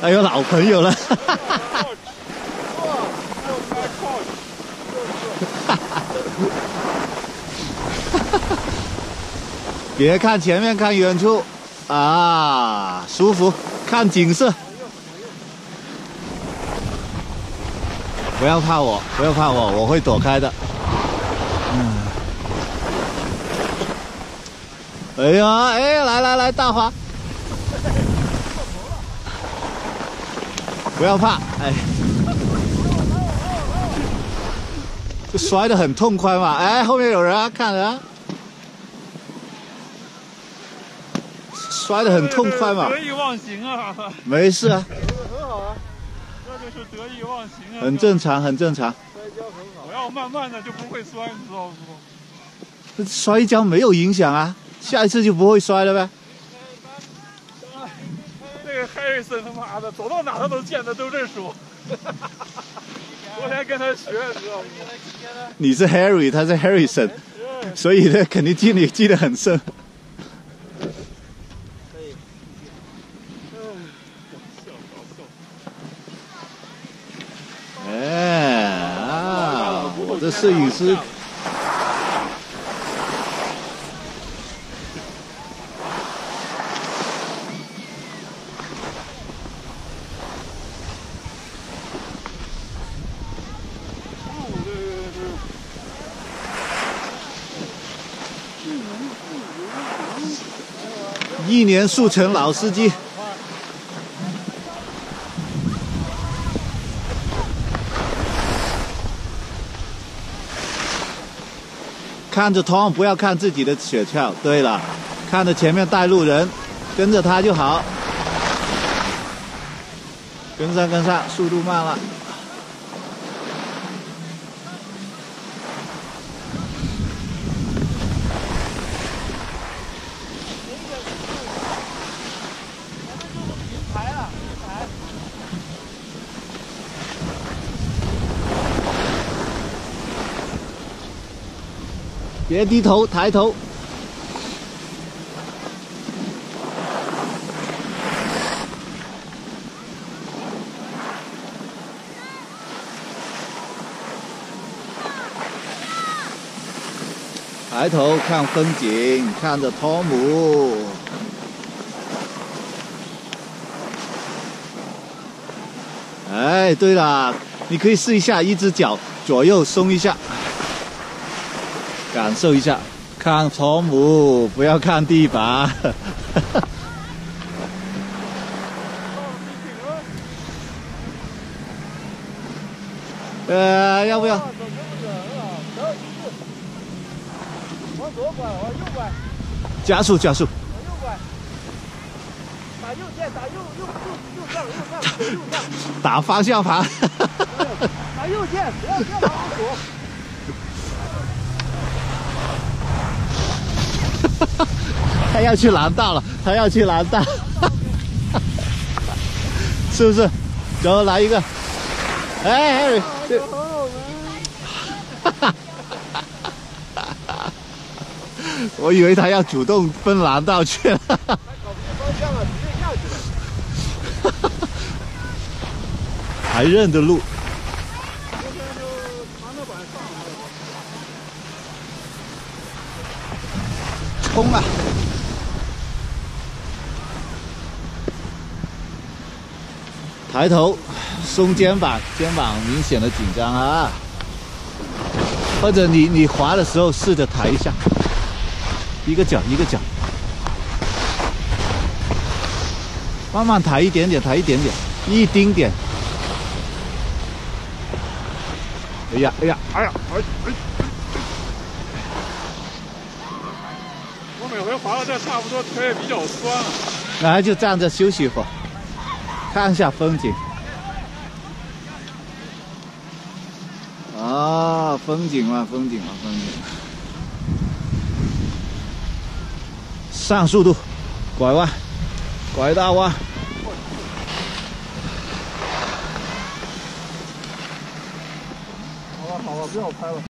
还有老朋友了。别看前面，看远处，啊，舒服，看景色。不要怕我，不要怕我，我会躲开的。哎呀，哎，来，大华，不要怕，哎，这摔得很痛快嘛，哎，后面有人啊，看人啊。 摔得很痛快嘛， 得意忘形啊！ 没事啊， 很好啊，这就是得意忘形啊， 很正常，很正常。 摔跤很好，我要慢慢的就不会摔，你知道不？ 摔跤没有影响啊，下一次就不会摔了呗。 那个 Harrison 他妈的，走到哪他都见的都认识我。昨天跟他学，知道吗？ 你是 Harry， 他是 Harrison， 所以呢，肯定记得很深。 哎啊！我的摄影师，一年速成老司机。 看着Tom，不要看自己的雪橇。对了，看着前面带路人，跟着他就好。跟上，速度慢了。别低头，抬头。抬头看风景，看着汤姆。哎，对了，你可以试一下，一只脚左右松一下。 感受一下，看汤姆，不要看地板。要不要？往左拐，往右拐。加速。往右拐。打右键，打右上。打方向盘。打右键，不要往左。 他要去蓝道了，是不是？走，来一个。哎，这，我以为他要主动奔蓝道去了。他搞不定方向了，直接下去了。还认得路。冲啊！抬头，松肩膀，肩膀明显的紧张啊。或者你滑的时候试着抬一下，一个脚，慢慢抬一点点，一丁点。哎呀！ 我每回滑到这差不多腿也比较酸了， 来就站着休息一会儿，看一下风景。啊，风景嘛。上速度，拐弯，拐大弯。好了，不要拍了。